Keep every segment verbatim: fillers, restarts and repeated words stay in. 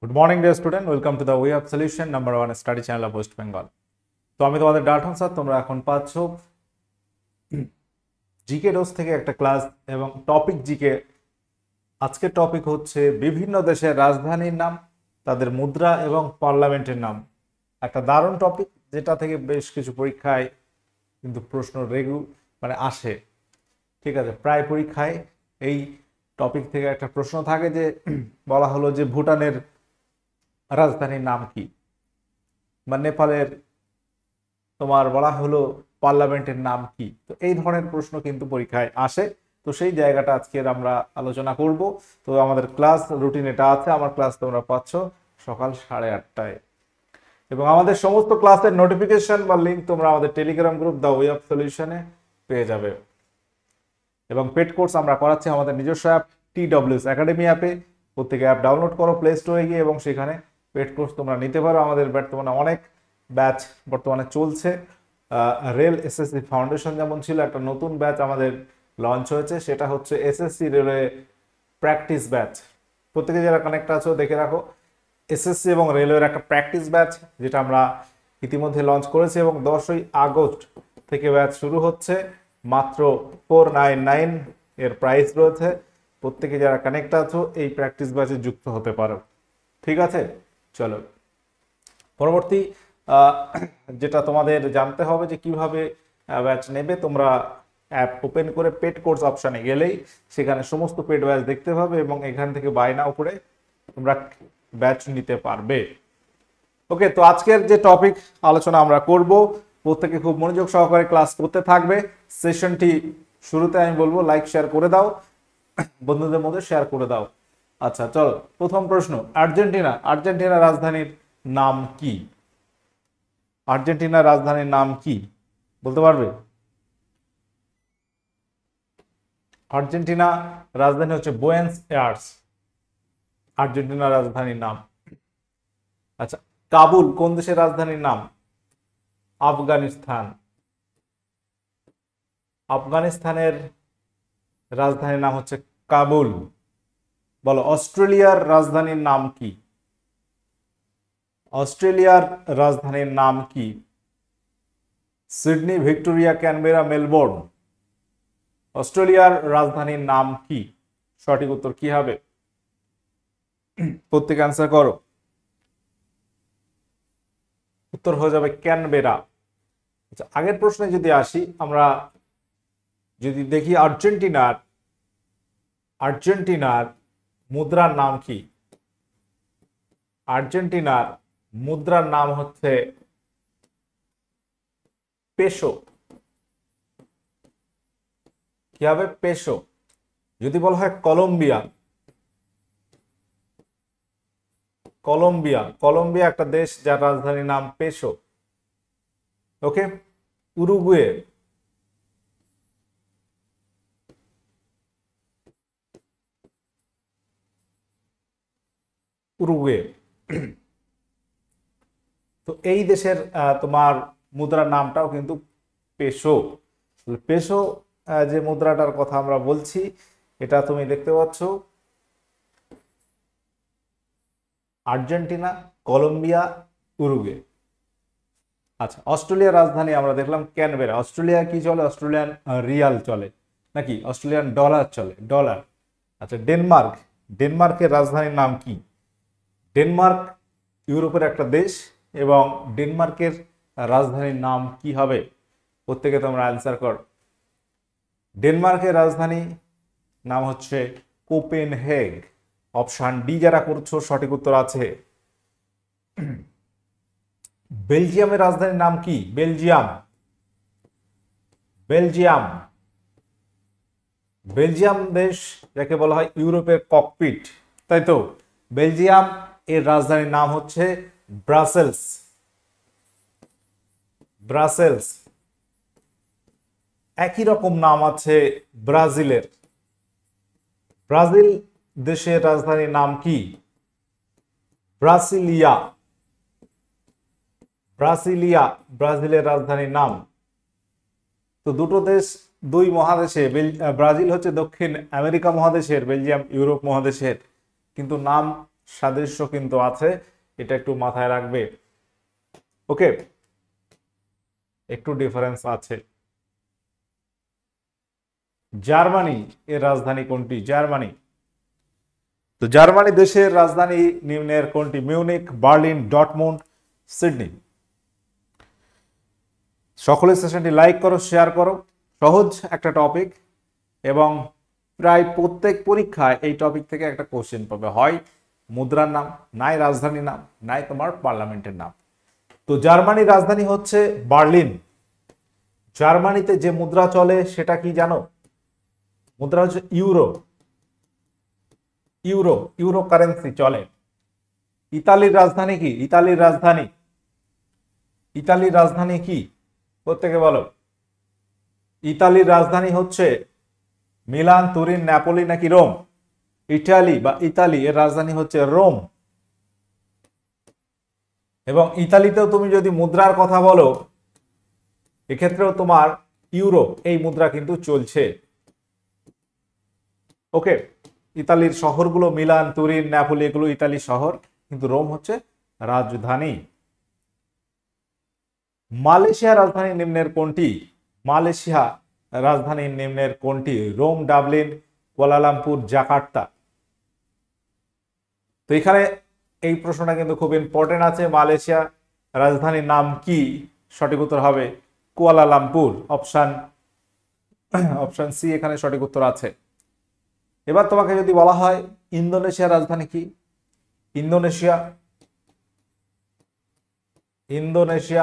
Good morning dear student, welcome to the way of solution number one study channel of West Bengal. তো আমি তোমাদের Dalton sir, তোমরা এখন পাচ্ছ জিকে ডোজ থেকে একটা ক্লাস এবং টপিক জিকে। আজকের টপিক হচ্ছে বিভিন্ন দেশের রাজধানীর নাম, তাদের মুদ্রা এবং পার্লামেন্টের নাম। একটা দারুণ টপিক, যেটা থেকে বেশ কিছু পরীক্ষায় কিন্তু প্রশ্ন রেগু মানে আসে। ঠিক আছে, প্রায় পরীক্ষায় এই টপিক থেকে একটা প্রশ্ন থাকে যে বলা হলো যে ভুটানের রাজধানীর নাম কি, বা নেপালের তোমার বলা হলো পার্লামেন্টের নাম কি। তো এই ধরনের প্রশ্ন কিন্তু পরীক্ষায় আসে। তো সেই জায়গাটা আজকে আমরা আলোচনা করব। তো আমাদের ক্লাস রুটিন এটা আছে, আমার ক্লাস তোমরা পাচ্ছ সকাল সাড়ে আটটায়, এবং আমাদের সমস্ত ক্লাসের নোটিফিকেশন বা লিঙ্ক তোমরা আমাদের Telegram group the way of সলিউশনে পেয়ে যাবে। এবং পেড কোর্স আমরা করাচ্ছি আমাদের নিজস্ব অ্যাপ টি ডব্লিউএস একাডেমি অ্যাপে। প্রত্যেকে অ্যাপ ডাউনলোড করো প্লে স্টোরে গিয়ে, এবং সেখানে পেড কোর্স তোমরা নিতে পারো। আমাদের বর্তমানে অনেক ব্যাচ বর্তমানে চলছে। রেল এসএসসি ফাউন্ডেশন যেমন ছিল, একটা নতুন ব্যাচ আমাদের লঞ্চ হয়েছে, সেটা হচ্ছে এসএসসি রেলওয়ে প্র্যাকটিস ব্যাচ। প্রত্যেকে যারা কানেক্ট আছো দেখে রাখো, এসএসসি এবং রেলওয়ের একটা প্র্যাকটিস ব্যাচ, যেটা আমরা ইতিমধ্যে লঞ্চ করেছি, এবং দশই আগস্ট থেকে ব্যাচ শুরু হচ্ছে। মাত্র ফোর নাইন নাইন এর প্রাইস রয়েছে। প্রত্যেকে যারা কানেক্ট আছো এই প্র্যাকটিস ব্যাচে যুক্ত হতে পারো। ঠিক আছে, চলো পরবর্তী যেটা তোমাদের জানতে হবে যে কিভাবে ব্যাচ নেবে। তোমরা অ্যাপ ওপেন করে পেড কোর্স অপশানে গেলেই সেখানে সমস্ত পেড ব্যাচ দেখতে পাবে, এবং এখান থেকে বাই নাও করে তোমরা ব্যাচ নিতে পারবে। ওকে, তো আজকের যে টপিক আলোচনা আমরা করব, প্রত্যেকে খুব মনোযোগ সহকারে ক্লাস করতে থাকবে। সেশনটি শুরুতে আমি বলবো লাইক শেয়ার করে দাও, বন্ধুদের মধ্যে শেয়ার করে দাও। আচ্ছা চলো, প্রথম প্রশ্ন, আর্জেন্টিনা আর্জেন্টিনার রাজধানীর নাম কি? আর্জেন্টিনার রাজধানীর নাম কি বলতে পারবে? আর্জেন্টিনা রাজধানী হচ্ছে বুয়েন্স এয়ার্স, আর্জেন্টিনার রাজধানীর নাম। আচ্ছা, কাবুল কোন দেশের রাজধানীর নাম? আফগানিস্তান, আফগানিস্তানের রাজধানীর নাম হচ্ছে কাবুল। বলো, অস্ট্রেলিয়ার রাজধানীর নাম কি? অস্ট্রেলিয়ার রাজধানীর নাম কি? Sydney, Victoria, Canberra, Melbourne. অস্ট্রেলিয়ার রাজধানীর নাম কি? সঠিক উত্তর কি হবে? প্রত্যেকে অ্যান্সার করো। উত্তর হয়ে যাবে ক্যানবেরা। আচ্ছা, আগের প্রশ্নে যদি আসি, আমরা যদি দেখি আর্জেন্টিনার আর্জেন্টিনার মুদ্রার নাম কি? আর্জেন্টিনার মুদ্রার নাম হচ্ছে পেসো। কি হবে? পেসো। যদি বলা হয় কলম্বিয়া, কলম্বিয়া কলম্বিয়া একটা দেশ যার রাজধানীর নাম পেসো। ওকে, উরুগুয়ে, উরুগুয়ে। তো এই দেশের তোমার মুদ্রার নামটাও কিন্তু পেসো। পেসো যে মুদ্রাটার কথা আমরা বলছি, এটা তুমি দেখতে পাচ্ছ আর্জেন্টিনা, কলম্বিয়া, উরুগুয়ে। আচ্ছা, অস্ট্রেলিয়ার রাজধানী আমরা দেখলাম ক্যানবেরা। অস্ট্রেলিয়া কি চলে? অস্ট্রেলিয়ান রিয়াল চলে, নাকি অস্ট্রেলিয়ান ডলার চলে? ডলার। আচ্ছা, ডেনমার্ক ডেনমার্কের রাজধানীর নাম কি? ডেনমার্ক ইউরোপের একটা দেশ, এবং ডেনমার্কের রাজধানীর নাম কি হবে? প্রত্যেকে তোমরা অ্যান্সার কর। ডেনমার্কের রাজধানী নাম হচ্ছে কোপেনহেগ। অপশন ডি যারা করছো সঠিক উত্তর আছে। বেলজিয়ামের রাজধানীর নাম কি? বেলজিয়াম বেলজিয়াম বেলজিয়াম দেশ যাকে বলা হয় ইউরোপের ককপিট, তাই তো? বেলজিয়াম এর রাজধানীর নাম হচ্ছে ব্রাসেলস ব্রাসেলস একই রকম নাম আছে ব্রাজিলের। ব্রাজিল দেশের রাজধানীর নাম কি? ব্রাসিলিয়া ব্রাসিলিয়া ব্রাজিলের রাজধানীর নাম। তো দুটো দেশ, দুই মহাদেশে। ব্রাজিল হচ্ছে দক্ষিণ আমেরিকা মহাদেশের, বেলজিয়াম ইউরোপ মহাদেশের, কিন্তু নাম সাদৃশ্য কিন্তু আছে, এটা একটু মাথায় রাখবে। ওকে, একটু ডিফারেন্স আছে। জার্মানি এর রাজধানী কোনটি? জার্মানি। তো জার্মানি দেশের রাজধানী নিম্নের কোনটি? Munich, Berlin, Dortmund, Sydney. সকলে সেশনটি লাইক করো, শেয়ার করো। সহজ একটা টপিক এবং প্রায় প্রত্যেক পরীক্ষায় এই টপিক থেকে একটা কোশ্চেন পাবে, হয় মুদ্রার নাম, নাই রাজধানীর নাম, নাই তোমার পার্লামেন্টের নাম। তো জার্মানির রাজধানী হচ্ছে বার্লিন। জার্মানিতে যে মুদ্রা চলে সেটা কি জানো? মুদ্রা হচ্ছে ইউরো। ইউরো ইউরো কারেন্সি চলে। ইতালির রাজধানী কি? ইতালির রাজধানী ইতালির রাজধানী কি? প্রত্যেকে বলো। ইতালির রাজধানী হচ্ছে মিলান, তুরিন, নেপোলি নাকি রোম? ইটালি বা ইতালি এর রাজধানী হচ্ছে রোম। এবং ইতালিতেও তুমি যদি মুদ্রার কথা বলো, এক্ষেত্রেও তোমার ইউরো এই মুদ্রা কিন্তু চলছে। ওকে, ইতালির শহরগুলো মিলান, তুরিন, নেপোলি এগুলো ইতালি শহর, কিন্তু রোম হচ্ছে রাজধানী। মালয়েশিয়ার রাজধানী নিম্নের কোনটি? মালয়েশিয়া রাজধানী নিম্নের কোনটি? Rome, Dublin, Kuala Lumpur, Jakarta. তো এখানে এই প্রশ্নটা কিন্তু খুব ইম্পর্টেন্ট আছে। মালয়েশিয়া রাজধানীর নাম কি? সঠিক উত্তর হবে কুয়ালালামপুর। অপশন অপশন সি এখানে সঠিক উত্তর আছে। এবার তোমাকে যদি বলা হয় ইন্দোনেশিয়ার রাজধানী কি? ইন্দোনেশিয়া ইন্দোনেশিয়া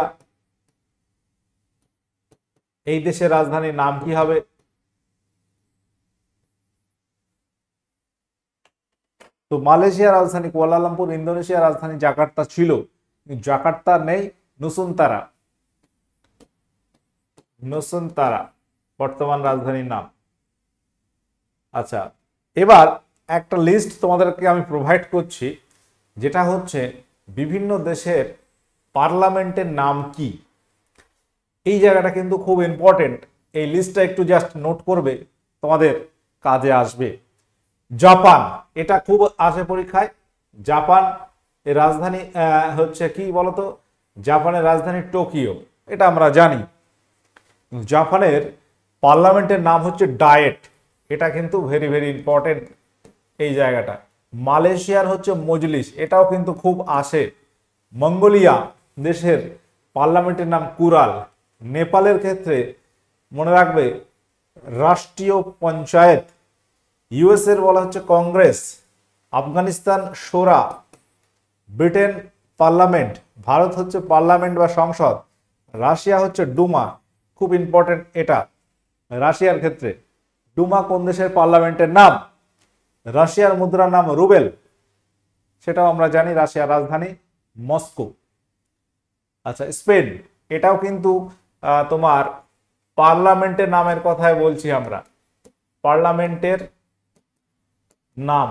এই দেশের রাজধানীর নাম কি হবে? তো মালয়েশিয়ার রাজধানী কুয়ালালামপুর, ইন্দোনেশিয়ার রাজধানী জাকার্তা ছিল, জাকার্তা নেই, নুসুনতারা নুসুনতারা বর্তমান রাজধানীর নাম। আচ্ছা, এবার একটা লিস্ট তোমাদেরকে আমি প্রোভাইড করছি, যেটা হচ্ছে বিভিন্ন দেশের পার্লামেন্টের নাম কি। এই জায়গাটা কিন্তু খুব ইম্পর্টেন্ট। এই লিস্টটা একটু জাস্ট নোট করবে, তোমাদের কাজে আসবে। জাপান, এটা খুব আসে পরীক্ষায়। জাপান এর রাজধানী হচ্ছে কি বলতো? জাপানের রাজধানী টোকিও, এটা আমরা জানি। জাপানের পার্লামেন্টের নাম হচ্ছে ডায়েট, এটা কিন্তু ভেরি ভেরি ইম্পর্টেন্ট এই জায়গাটা। মালয়েশিয়ার হচ্ছে মজলিস, এটাও কিন্তু খুব আসে। মঙ্গোলিয়া দেশের পার্লামেন্টের নাম কুরাল। নেপালের ক্ষেত্রে মনে রাখবে রাষ্ট্রীয় পঞ্চায়েত। ইউএস এর বলা হচ্ছে কংগ্রেস। আফগানিস্তান শোরা। Britain parliament. ভারত হচ্ছে পার্লামেন্ট বা সংসদ। রাশিয়া হচ্ছে ডুমা, খুব ইম্পর্টেন্ট এটা। রাশিয়ার ক্ষেত্রে ডুমা কোন দেশের পার্লামেন্টের নাম? রাশিয়ার মুদ্রার নাম রুবেল, সেটাও আমরা জানি। রাশিয়ার রাজধানী মস্কো। আচ্ছা, স্পেন, এটাও কিন্তু তোমার পার্লামেন্টের নামের কথাই বলছি আমরা। পার্লামেন্টের নাম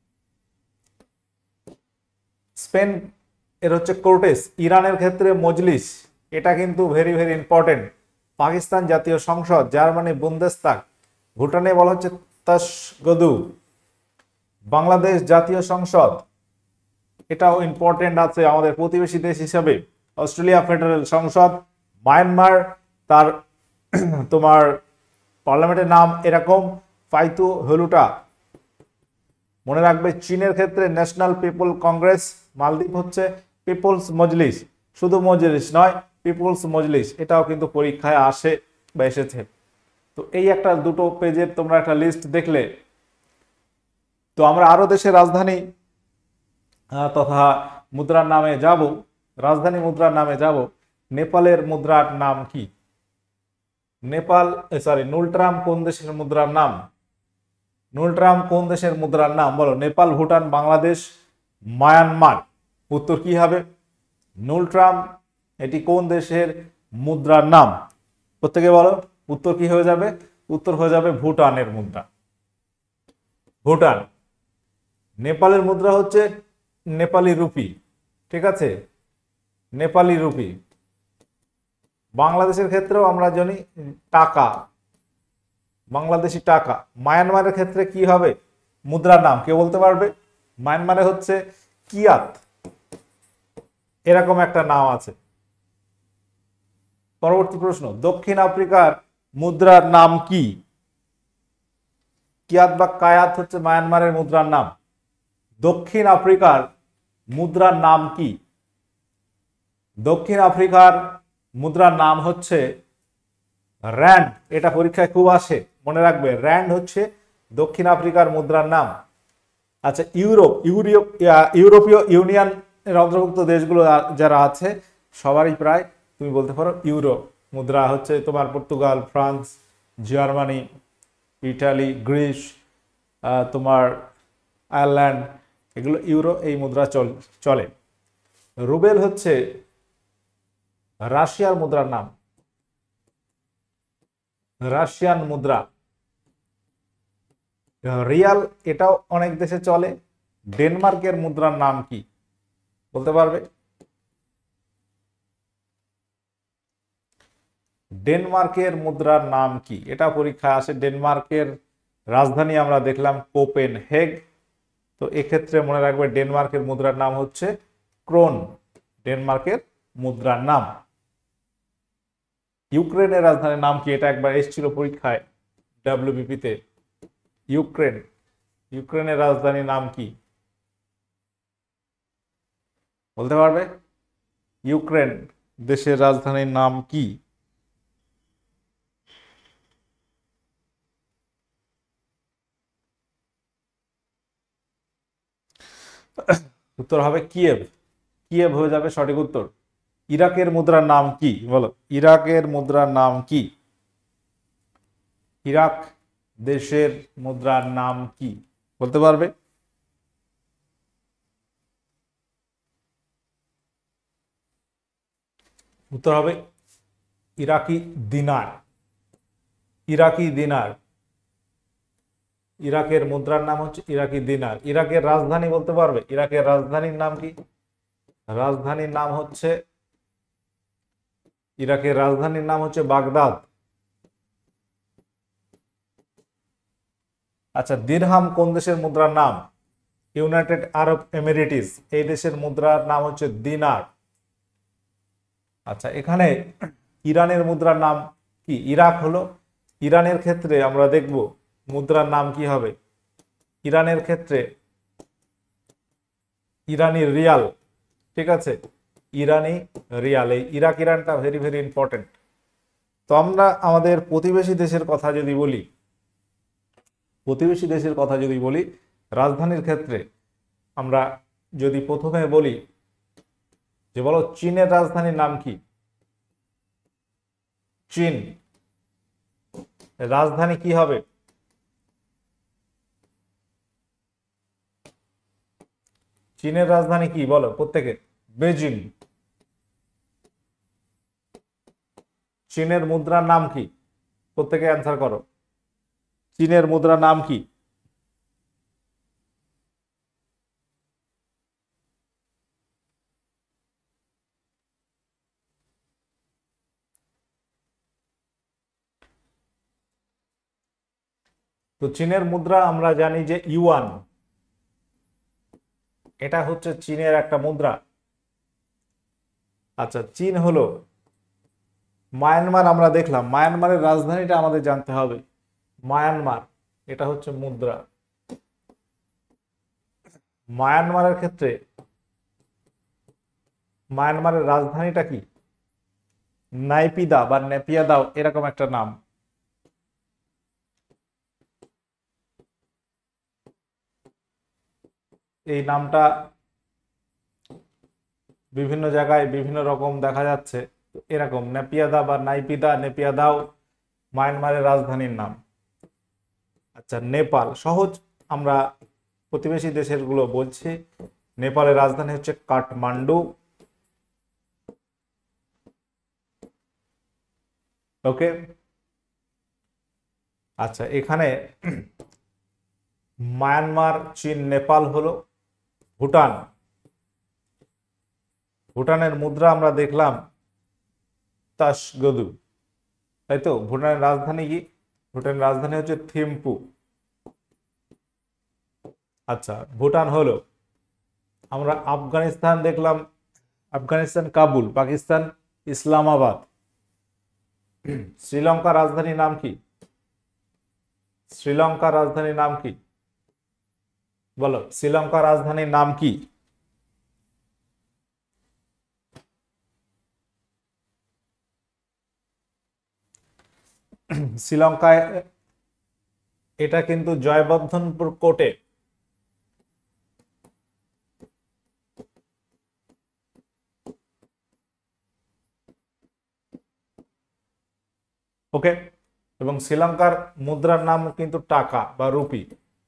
স্পেন এর হচ্ছে কোর্টেস। ইরানের ক্ষেত্রে মজলিস, এটা কিন্তু ভেরি ভেরি ইম্পর্টেন্ট। পাকিস্তান জাতীয় সংসদ। জার্মানি বুন্দেস্তাগ। ভুটানে বলা হচ্ছে তাশগদু। বাংলাদেশ জাতীয় সংসদ, এটাও ইম্পর্টেন্ট আছে আমাদের প্রতিবেশী দেশ হিসাবে। অস্ট্রেলিয়া ফেডারেল সংসদ। মায়ানমার, তার তোমার পার্লামেন্টের নাম এরকম ফাইতু হলুটা, মনে রাখবে। চীনের ক্ষেত্রে ন্যাশনাল পিপল কংগ্রেস। মালদ্বীপ হচ্ছে পিপলস মজলিস, শুধু মজলিস নয়, পিপলস মজলিস, এটাও কিন্তু পরীক্ষায় আসে বা এসেছে। তো এই একটা দুটো পেজের তোমরা একটা লিস্ট দেখলে। তো আমরা আরো দেশের রাজধানী তথা মুদ্রার নামে যাব। রাজধানী মুদ্রার নামে যাব। নেপালের মুদ্রার নাম কি? নেপাল সরি নুলট্রাম কোন দেশের মুদ্রার নাম? নুলট্রাম কোন দেশের মুদ্রার নাম বলো? নেপাল, ভুটান, বাংলাদেশ, মায়ানমার। উত্তর কি হবে? নুলট্রাম এটি কোন দেশের মুদ্রার নাম? প্রত্যেকে বলো উত্তর কি হয়ে যাবে? উত্তর হয়ে যাবে ভুটানের মুদ্রা। ভুটান। নেপালের মুদ্রা হচ্ছে নেপালি রুপি, ঠিক আছে, নেপালি রুপি। বাংলাদেশের ক্ষেত্রেও আমরা জানি টাকা, বাংলাদেশি টাকা। মায়ানমারের ক্ষেত্রে কি হবে মুদ্রার নাম? কে বলতে পারবে? মায়ানমারে হচ্ছে কিয়াত এরকম একটা নাম আছে। পরবর্তী প্রশ্ন, দক্ষিণ আফ্রিকার মুদ্রার নাম কি? কিয়াত বা কায়াত হচ্ছে মায়ানমারের মুদ্রার নাম। দক্ষিণ আফ্রিকার মুদ্রার নাম কি? দক্ষিণ আফ্রিকার মুদ্রার নাম হচ্ছে র্যান্ড। এটা পরীক্ষায় খুব আসে, মনে রাখবে, র্যান্ড হচ্ছে দক্ষিণ আফ্রিকার মুদ্রার নাম। আচ্ছা, ইউরোপ ইউরোপ ইউরোপীয় ইউনিয়ন এর অন্তর্ভুক্ত দেশগুলো যারা আছে সবারই প্রায় তুমি বলতে পারো ইউরো মুদ্রা হচ্ছে তোমার Portugal, France, Germany, Italy, Greece, তোমার আয়ারল্যান্ড, এগুলো ইউরো এই মুদ্রা চলে। রুবেল হচ্ছে রাশিয়ার মুদ্রার নাম, রাশিয়ান মুদ্রা। রিয়াল এটাও অনেক দেশে চলে। ডেনমার্কের মুদ্রার নাম কি বলতে পারবে? ডেনমার্কের মুদ্রার নাম কি? এটা পরীক্ষা আসে। ডেনমার্কের রাজধানী আমরা দেখলাম কোপেনহেগ। তো এক্ষেত্রে মনে রাখবে ডেনমার্কের মুদ্রার নাম হচ্ছে ক্রোন, ডেনমার্কের মুদ্রার নাম। ইউক্রেনের রাজধানীর নাম কি? এটা একবার এসেছিল পরীক্ষায় ডাব্লিউবিপিতে। ইউক্রেন, ইউক্রেনের রাজধানীর নাম কি বলতে পারবে? ইউক্রেন দেশের রাজধানীর নাম কি? উত্তর হবে কিয়েভ। কিয়েভ হয়ে যাবে সঠিক উত্তর। ইরাকের মুদ্রার নাম কি বলো? ইরাকের মুদ্রার নাম কি? ইরাক দেশের মুদ্রার নাম কি বলতে পারবে? উত্তর হবে ইরাকি দিনার। ইরাকি দিনার, ইরাকের মুদ্রার নাম হচ্ছে ইরাকি দিনার। ইরাকের রাজধানী বলতে পারবে? ইরাকের রাজধানীর নাম কি? রাজধানীর নাম হচ্ছে ইরাকের রাজধানীর নাম হচ্ছে বাগদাদ। আচ্ছা, দিরহাম কোন দেশের মুদ্রার নাম? ইউনাইটেড আরব এমিরেটিস, এই দেশের মুদ্রার নাম হচ্ছে দিনার। আচ্ছা, এখানে ইরানের মুদ্রার নাম কি? ইরাক হলো, ইরানের ক্ষেত্রে আমরা দেখব মুদ্রার নাম কি হবে। ইরানের ক্ষেত্রে ইরানি রিয়াল, ঠিক আছে, ইরানি রিয়াল। এই ইরাক ইরানটা ভেরি ভেরি ইম্পর্টেন্ট। তো আমরা আমাদের প্রতিবেশী দেশের কথা যদি বলি, প্রতিবেশী দেশের কথা যদি বলি রাজধানীর ক্ষেত্রে আমরা যদি প্রথমে বলি যে বলো চীনের রাজধানীর নাম কি? চীন রাজধানী কি হবে? চীনের রাজধানী কি বলো প্রত্যেকে? বেজিং। চীনের মুদ্রার নাম কি? প্রত্যেকে অ্যান্সার করো। চীনের মুদ্রার নাম কি? তো চীনের মুদ্রা আমরা জানি যে ইউয়ান, এটা হচ্ছে চীনের একটা মুদ্রা। আচ্ছা, চীন হলো মায়ানমার। আমরা দেখলাম মায়ানমারের রাজধানীটা আমাদের জানতে হবে। মায়ানমার এটা হচ্ছে মুদ্রা। মায়ানমারের ক্ষেত্রে মায়ানমারের রাজধানীটা কি? নাইপিদা বা নেপিয়াদাও এরকম একটা নাম। এই নামটা বিভিন্ন জায়গায় বিভিন্ন রকম দেখা যাচ্ছে, এরকম নেপিয়াদা বা নাইপিদা, নেপিয়াদাও মায়ানমারের রাজধানীর নাম। আচ্ছা, নেপাল সহজ, আমরা প্রতিবেশী দেশের গুলো বলছি। নেপালের রাজধানী হচ্ছে কাঠমান্ডু। ওকে। আচ্ছা, এখানে মায়ানমার, চীন, নেপাল হলো। ভুটান, ভুটানের মুদ্রা আমরা দেখলাম তাসগদু, তাই তো? ভুটানের রাজধানী কি? ভুটানের রাজধানী হচ্ছে থিম্পু। আচ্ছা, ভুটান হলো আমরা আফগানিস্তান দেখলাম, আফগানিস্তান কাবুল, পাকিস্তান ইসলামাবাদ। শ্রীলঙ্কার রাজধানীর নাম কি? শ্রীলঙ্কার রাজধানীর নাম কি? বলো, শ্রীলঙ্কার রাজধানীর নাম কি? শ্রীলঙ্কায় এটা কিন্তু জয়বর্ধনপুর কোটে। ওকে, এবং শ্রীলঙ্কার মুদ্রার নাম কিন্তু টাকা বা রুপি,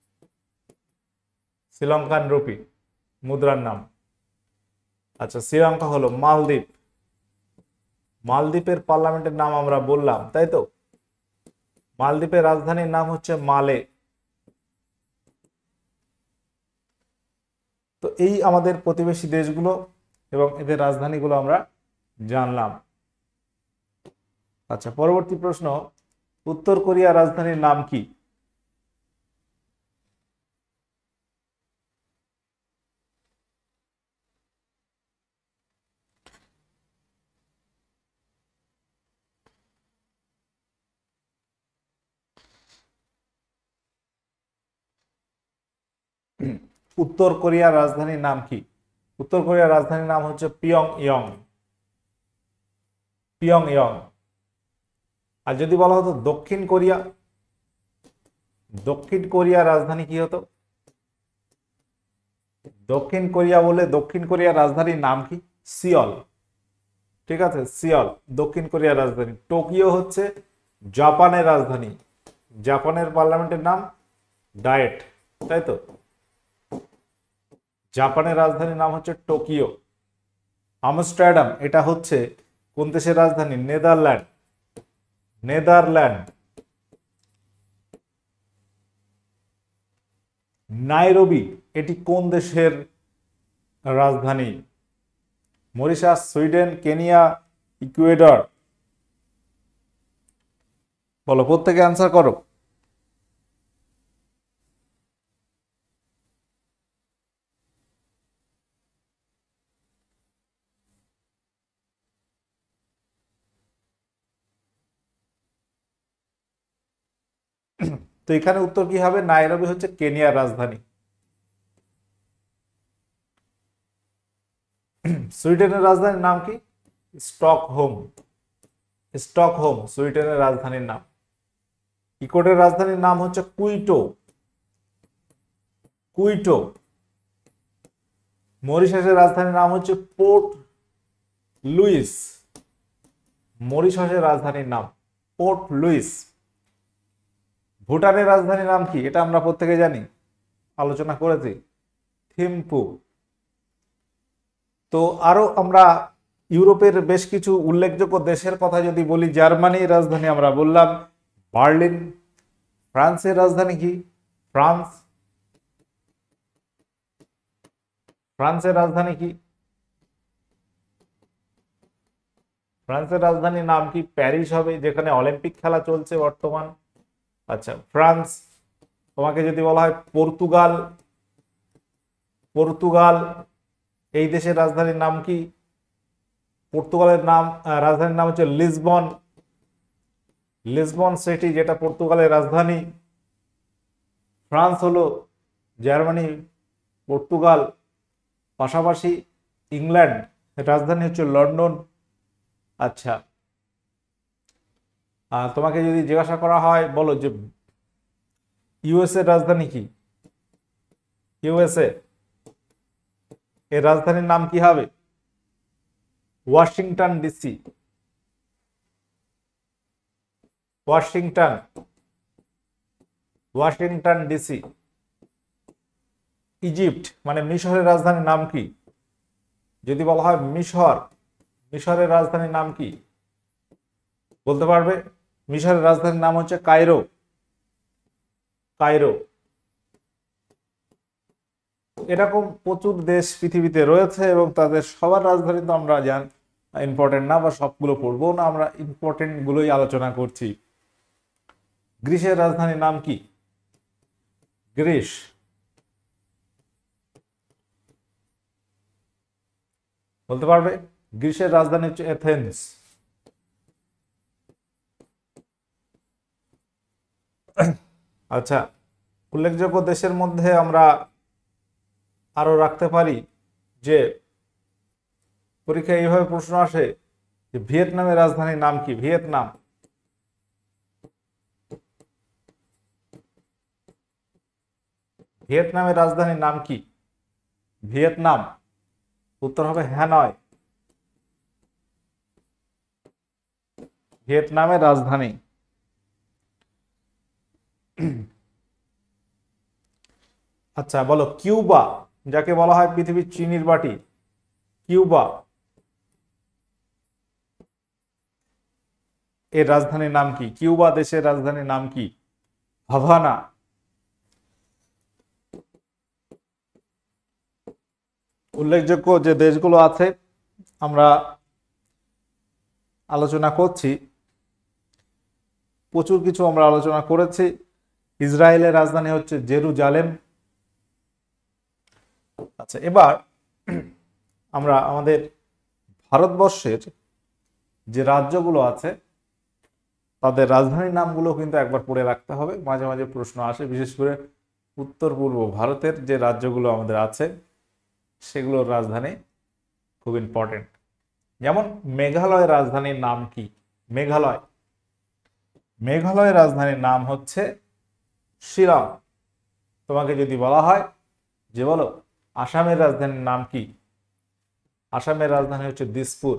শ্রীলঙ্কান রুপি মুদ্রার নাম। আচ্ছা, শ্রীলঙ্কা হলো মালদ্বীপ, মালদ্বীপের পার্লামেন্টের নাম আমরা বললাম, তাই তো? মালদ্বীপের রাজধানীর নাম হচ্ছে মালে। তো এই আমাদের প্রতিবেশী দেশগুলো এবং এদের রাজধানীগুলো আমরা জানলাম। আচ্ছা, পরবর্তী প্রশ্ন, উত্তর কোরিয়ার রাজধানীর নাম কি? উত্তর কোরিয়ার রাজধানীর নাম কি? উত্তর কোরিয়ার রাজধানীর নাম হচ্ছে পিয়ং ইয়ং, পিয়ং ইয়ং। আর যদি বলা হতো দক্ষিণ কোরিয়া, দক্ষিণ কোরিয়ার রাজধানী কি হতো? দক্ষিণ কোরিয়া বলে দক্ষিণ কোরিয়ার রাজধানীর নাম কি? সিওল। ঠিক আছে, সিওল দক্ষিণ কোরিয়ার রাজধানী। টোকিও হচ্ছে জাপানের রাজধানী, জাপানের পার্লামেন্টের নাম ডায়েট, তাই তো? জাপানের রাজধানীর নাম হচ্ছে টোকিও। আমস্টারডাম এটা হচ্ছে কোন দেশের রাজধানী? Netherland, Netherland. নাইরোবি এটি কোন দেশের রাজধানী? Mauritius, Sweden, Kenya, Ecuador. বলো, প্রত্যেকে অ্যান্সার করো। তো এখানে উত্তর কি হবে? নাইরোবি হচ্ছে কেনিয়ার রাজধানী। সুইডেনের রাজধানীর নাম কি? স্টকহোম, স্টকহোম সুইডেনের রাজধানীর নাম। ইকুয়েডরের রাজধানীর নাম হচ্ছে কুইটো, কুইটো। মরিশাসের রাজধানীর নাম হচ্ছে পোর্ট লুইস, মরিশাসের রাজধানীর নাম পোর্ট লুইস। ভুটানের রাজধানীর নাম কি? এটা আমরা প্রত্যেকে জানি, আলোচনা করেছি, থিম্পু। তো আরো আমরা ইউরোপের বেশ কিছু উল্লেখযোগ্য দেশের কথা যদি বলি, জার্মানির রাজধানী আমরা বললাম বার্লিন। ফ্রান্সের রাজধানী কি? ফ্রান্স, ফ্রান্সের রাজধানী কি? ফ্রান্সের রাজধানীর নাম কি? প্যারিস হবে, যেখানে অলিম্পিক খেলা চলছে বর্তমান। আচ্ছা, ফ্রান্স। তোমাকে যদি বলা হয় পর্তুগাল, পর্তুগাল এই দেশের রাজধানীর নাম কি? পর্তুগালের নাম, রাজধানীর নাম হচ্ছে লিসবন, লিসবন সিটি যেটা পর্তুগালের রাজধানী। ফ্রান্স হলো জার্মানি, পর্তুগাল, পাশাপাশি ইংল্যান্ড রাজধানী হচ্ছে লন্ডন। আচ্ছা, তোমাকে যদি জিজ্ঞাসা করা হয়, বলো যে ইউএসএ রাজধানী কি? ইউএসএ এর রাজধানীর নাম কি হবে? Washington DC, Washington, Washington DC. Egypt মানে মিশরের রাজধানীর নাম কি? যদি বলা হয় মিশর, মিশরের রাজধানীর নাম কি বলতে পারবে? মিশরের রাজধানীর নাম হচ্ছে কায়রো, কায়রো। এরকম প্রচুর দেশ পৃথিবীতে রয়েছে এবং তাদের সবার রাজধানী তো আমরা জান ইম্পর্টেন্ট না, বা সবগুলো পড়বো না, আমরা ইম্পর্টেন্ট গুলোই আলোচনা করছি। গ্রিসের রাজধানীর নাম কি? গ্রিস। বলতে পারবে? গ্রিসের রাজধানী হচ্ছে এথেন্স। আচ্ছা, উল্লেখযোগ্য দেশের মধ্যে আমরা আরো রাখতে পারি যে পরীক্ষায় এইভাবে প্রশ্ন আসে যে ভিয়েতনামের রাজধানীর নাম কি? ভিয়েতনাম। ভিয়েতনামের রাজধানীর নাম কি? ভিয়েতনাম। উত্তর হবে হ্যানয়। ভিয়েতনামের রাজধানী। আচ্ছা বলো, কিউবা, যাকে বলা হয় পৃথিবীর চিনির বাটি, কিউবা এর রাজধানীর নাম কি? কিউবা দেশের রাজধানীর নাম কি? হাভানা। উল্লেখযোগ্য যে দেশগুলো আছে আমরা আলোচনা করছি, প্রচুর কিছু আমরা আলোচনা করেছি। ইসরায়েলের রাজধানী হচ্ছে জেরুজালেম। আচ্ছা, এবার আমরা আমাদের ভারতবর্ষের যে রাজ্যগুলো আছে তাদের রাজধানীর নামগুলো কিন্তু একবার পড়ে রাখতে হবে, মাঝে মাঝে প্রশ্ন আসে, বিশেষ করে উত্তর পূর্ব ভারতের যে রাজ্যগুলো আমাদের আছে সেগুলোর রাজধানী খুব ইম্পর্টেন্ট। যেমন মেঘালয়ের রাজধানীর নাম কি? মেঘালয় মেঘালয়ের রাজধানীর নাম হচ্ছে শিলং। তোমাকে যদি বলা হয় যে বলো আসামের রাজধানীর নাম কি? আসামের রাজধানী হচ্ছে দিসপুর।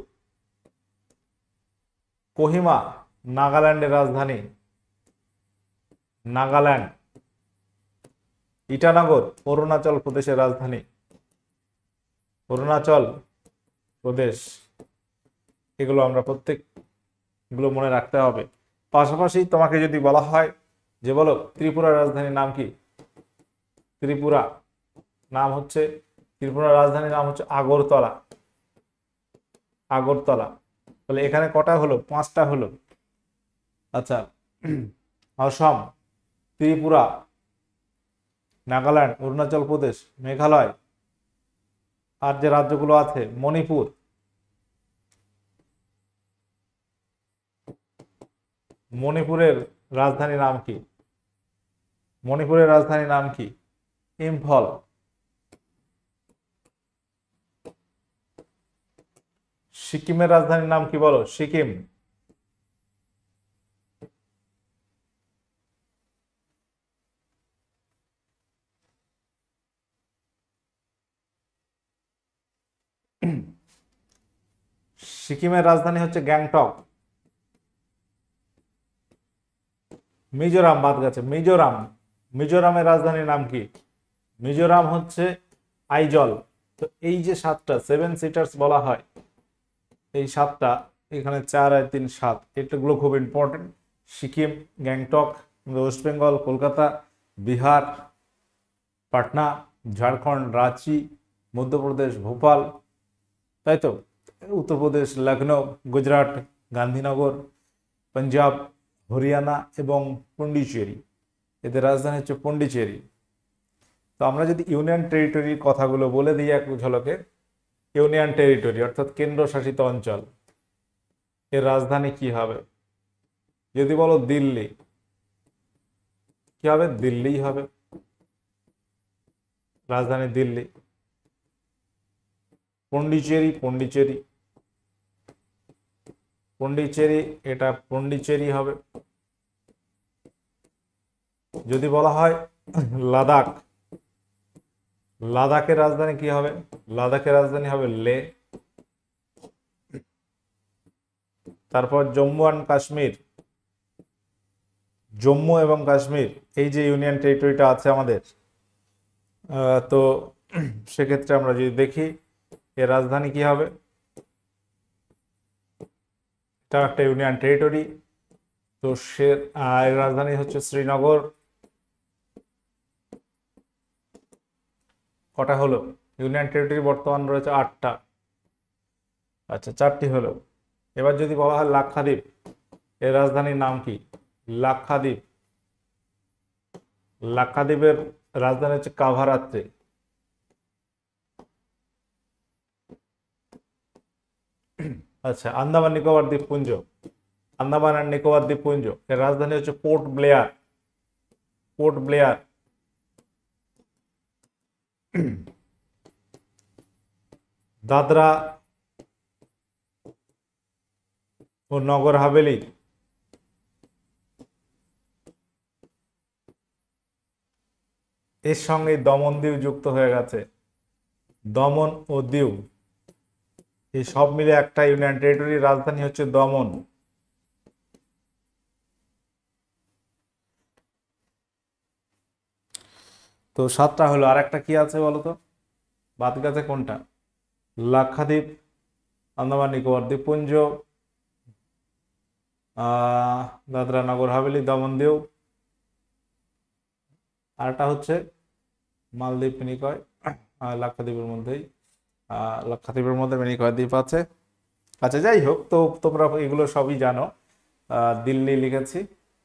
কোহিমা নাগাল্যান্ডের রাজধানী, নাগাল্যান্ড। ইটানগর অরুণাচল প্রদেশের রাজধানী, অরুণাচল প্রদেশ। এগুলো আমরা প্রত্যেকগুলো মনে রাখতে হবে। পাশাপাশি তোমাকে যদি বলা হয় যে বলো ত্রিপুরার রাজধানীর নাম কি? ত্রিপুরা নাম হচ্ছে ত্রিপুরার রাজধানীর নাম হচ্ছে আগরতলা। আগরতলা। তাহলে এখানে কটা হলো? পাঁচটা হলো। আচ্ছা, অসম, ত্রিপুরা, নাগাল্যান্ড, অরুণাচল প্রদেশ, মেঘালয়, আর যে রাজ্যগুলো আছে মণিপুর। মণিপুরের রাজধানীর নাম কি? মণিপুরের রাজধানীর নাম কি? ইম্ফল। সিকিমের রাজধানীর নাম কি বলো? সিকিম। সিকিমের রাজধানী হচ্ছে গ্যাংটক। মিজোরাম বাদ গেছে, মিজোরাম। মিজোরামের রাজধানীর নাম কি? মিজোরাম হচ্ছে আইজল। তো এই যে সাতটা সেভেন সিটার্স বলা হয়, এই সাতটা এখানে চার আর তিন সাত, এটাগুলো খুব ইম্পর্টেন্ট। সিকিম, গ্যাংটক, ওয়েস্ট বেঙ্গল, কলকাতা, বিহার, পাটনা, ঝাড়খণ্ড, রাঁচি, মধ্যপ্রদেশ, ভোপাল, তাই তো, উত্তরপ্রদেশ, লখনৌ, গুজরাট, গান্ধীনগর, পাঞ্জাব, হরিয়ানা এবং পন্ডিচেরি। এদের রাজধানী হচ্ছে পন্ডিচেরি। তো আমরা যদি ইউনিয়ন টেরিটরির কথাগুলো বলে দিই এক ঝলকে। ইউনিয়ন টেরিটরি অর্থাৎ কেন্দ্রশাসিত অঞ্চল, এর রাজধানী কি হবে? যদি বলো দিল্লি, কি হবে? দিল্লি হবে, রাজধানী দিল্লি। পন্ডিচেরি, পন্ডিচেরি, পন্ডিচেরি, এটা পন্ডিচেরি হবে। যদি বলা হয় লাদাখ, লাদাখের রাজধানী কি হবে? লাদাখের রাজধানী হবে লে। তারপর জম্মু অ্যান্ড কাশ্মীর, জম্মু এবং কাশ্মীর, এই যে ইউনিয়ন টেরিটরিটা আছে আমাদের, তো সেক্ষেত্রে আমরা যদি দেখি এর রাজধানী কি হবে? এটা একটা ইউনিয়ন টেরিটরি, তো সে এর রাজধানী হচ্ছে শ্রীনগর। কটা হলো? ইউনিয়ন টেরিটরি বর্তমান রয়েছে আটটা। আচ্ছা, চারটি হলো। এবার যদি বলা হয় লাক্ষাদ্বীপ, এর রাজধানীর নাম কি? লাক্ষাদ্বীপ। লাক্ষাদ্বীপের রাজধানী হচ্ছে কাভারাত্রি। আচ্ছা, আন্দামান নিকোবর দ্বীপপুঞ্জ, আন্দামান আর নিকোবর দ্বীপপুঞ্জ এর রাজধানী হচ্ছে পোর্ট ব্লেয়ার, পোর্ট ব্লেয়ার। দাদরা ও নগর হাভেলি এর সঙ্গে দমন দিউ যুক্ত হয়ে গেছে, দমন ও দিউ এই সব মিলে একটা ইউনিয়ন টেরিটরির রাজধানী হচ্ছে দমন। তো সাতটা হলো, আর একটা কি আছে বলতো, বাদ গেছে কোনটা? লাক্ষাদ্বীপ, আন্দামান নিকোবর দ্বীপপুঞ্জ, আহ দাদরা নগর হাভেলি, দমন দিউ, আরটা হচ্ছে মালদ্বীপ মিনিকয়, লাক্ষাদ্বীপের মধ্যেই, আহ লাক্ষাদ্বীপের মধ্যে মিনিকয় দ্বীপ আছে। আচ্ছা যাই হোক, তো তোমরা এগুলো সবই জানো। আহ দিল্লি লিখেছি।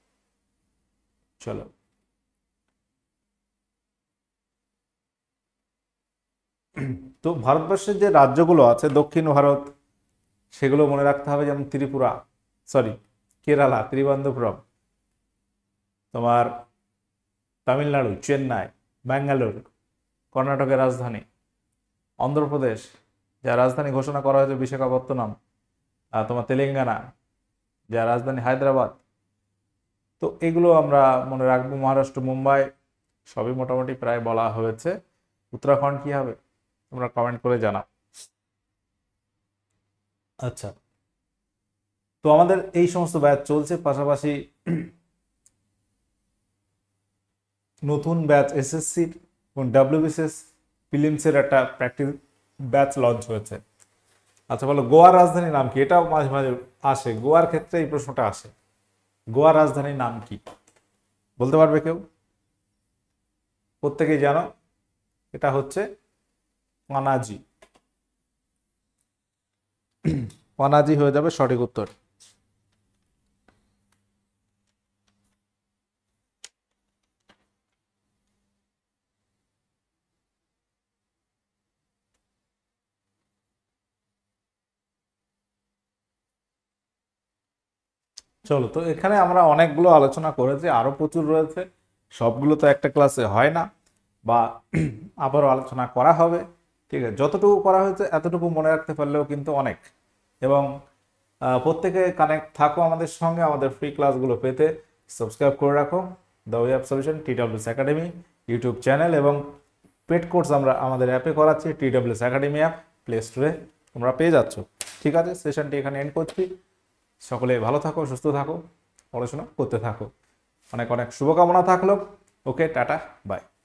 চলো, তো ভারতবর্ষের যে রাজ্যগুলো আছে দক্ষিণ ভারত, সেগুলো মনে রাখতে হবে, যেমন ত্রিপুরা, সরি কেরালা, ত্রিবান্ধপুরম, তোমার তামিলনাড়ু চেন্নাই, ব্যাঙ্গালোর কর্ণাটকের রাজধানী, অন্ধ্রপ্রদেশ যার রাজধানী ঘোষণা করা হয়েছে বিশাখাপত্তনম, আর তোমার তেলেঙ্গানা যার রাজধানী হায়দ্রাবাদ। তো এগুলো আমরা মনে রাখবো। মহারাষ্ট্র মুম্বাই সবই মোটামুটি প্রায় বলা হয়েছে। উত্তরাখণ্ড কি হবে তোমরা কমেন্ট করে জানাও। আচ্ছা, তো আমাদের এই সমস্ত ব্যাচ চলছে, পাশাপাশি নতুন ব্যাচ এসএসসির এবং ডাব্লিউবিসিএস প্রিলিমসের একটা প্র্যাকটিস ব্যাচ লঞ্চ হয়েছে। আচ্ছা বলো, গোয়ার রাজধানীর নাম কি? এটাও মাঝে মাঝে আসে, গোয়ার ক্ষেত্রে এই প্রশ্নটা আসে, গোয়ার রাজধানীর নাম কি বলতে পারবে কেউ? প্রত্যেকেই জানো, এটা হচ্ছে পানাজি। পানাজি হয়ে যাবে সঠিক উত্তর। চলো, তো এখানে আমরা অনেকগুলো আলোচনা করেছি, আরো প্রচুর রয়েছে, সবগুলো তো একটা ক্লাসে হয় না, বা আবারও আলোচনা করা হবে। ঠিক আছে, যতটুকু করা হয়েছে এতটুকু মনে রাখতে পারলেও কিন্তু অনেক। এবং আহ, প্রত্যেকে কানেক্ট থাকো আমাদের সঙ্গে, আমাদের ফ্রি ক্লাসগুলো পেতে সাবস্ক্রাইব করে রাখো the way of solution TWS academy YouTube channel, এবং পেড কোর্স আমরা আমাদের অ্যাপে করাচ্ছি, টিডব্লিউএস একাডেমি অ্যাপ প্লে স্টোরে তোমরা পেয়ে যাচ্ছ। ঠিক আছে, সেশনটি এখানে এন্ড করছি। সকলে ভালো থাকো, সুস্থ থাকো, পড়াশোনা করতে থাকো। অনেক অনেক শুভকামনা থাকলো। Okay, tata, by.